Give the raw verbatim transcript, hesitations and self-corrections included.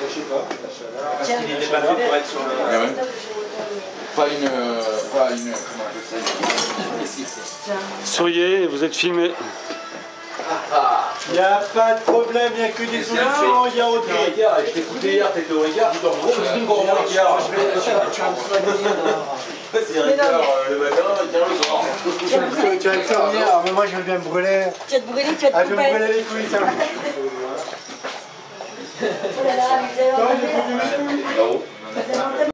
je sais pas. Parce qu'il n'était pas fait pour être sur le... Ah ouais. Pas une... Pas une... Comment on appelle ça? Souriez, vous êtes filmé. Il n'y a pas de problème, il n'y a que des solutions, il y a autre chose. Je t'ai écouté hier, t'étais au regard, tu t'en gros, c'est une grande regard. C'est Ricard le matin, Ricard le soir. Tu vas le faire, mais moi je veux bien me brûler. Tu vas te brûler, tu vas te Ah, je vais me couper. brûler les couilles, ça. Oh là là, vous avez entendu? Non.